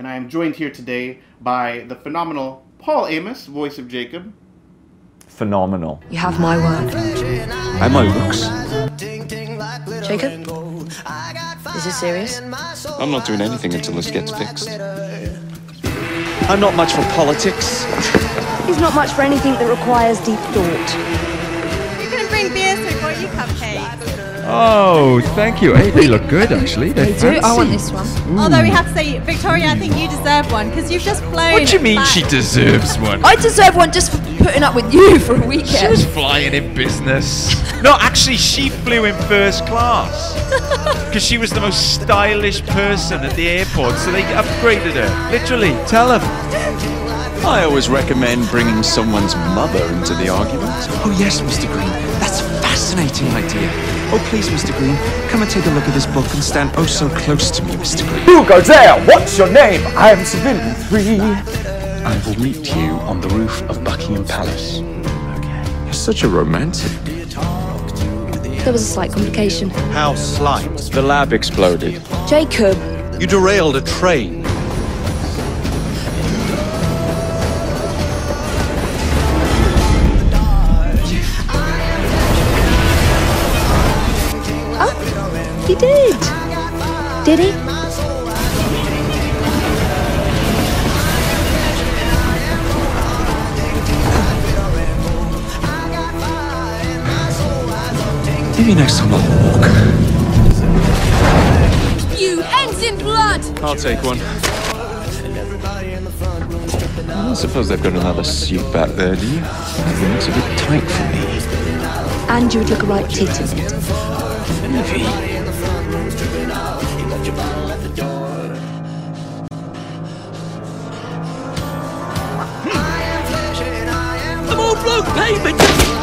and I am joined here today by the phenomenal Paul Amos, voice of Jacob. Phenomenal. You have my word. And my looks. Jacob? Is this serious? I'm not doing anything until this gets fixed. I'm not much for politics. He's not much for anything that requires deep thought. You couldn't bring beer, so we brought you cupcakes. Oh, thank you. Hey, they look good, actually. They're Do. I fancy. want this one. Although we have to say, Victoria, I think you deserve one, because you've just flown. What do you mean back. she deserves one? I deserve one just for putting up with you for a She weekend. was flying in business. No, actually, she flew in first class. Because she was the most stylish person at the airport, so they upgraded her. Literally, tell them. I always recommend bringing someone's mother into the argument. Oh yes, Mr. Green. That's a fascinating idea. Oh please, Mr. Green, come and take a look at this book and stand oh so close to me, Mr. Green. Who goes there? What's your name? I am Civilian 3. I will meet you on the roof of Buckingham Palace. You're such a romantic. There was a slight complication. How slight. The lab exploded. Jacob. You derailed a train. He did. Did he? Maybe next time I'll walk. You ends in blood! I'll take one. I don't suppose they've got another suit back there, do you? That looks a bit tight for me. And you would look a right tit in it. Maybe. I'm all bloke pavement!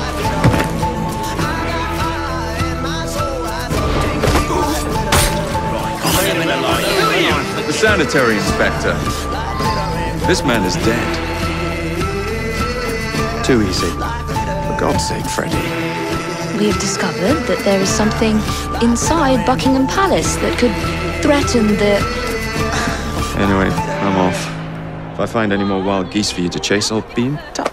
The sanitary inspector. This man is dead. Too easy. For God's sake, Freddie. We have discovered that there is something inside Buckingham Palace that could threaten the... Anyway, I'm off. If I find any more wild geese for you to chase, I'll be in touch.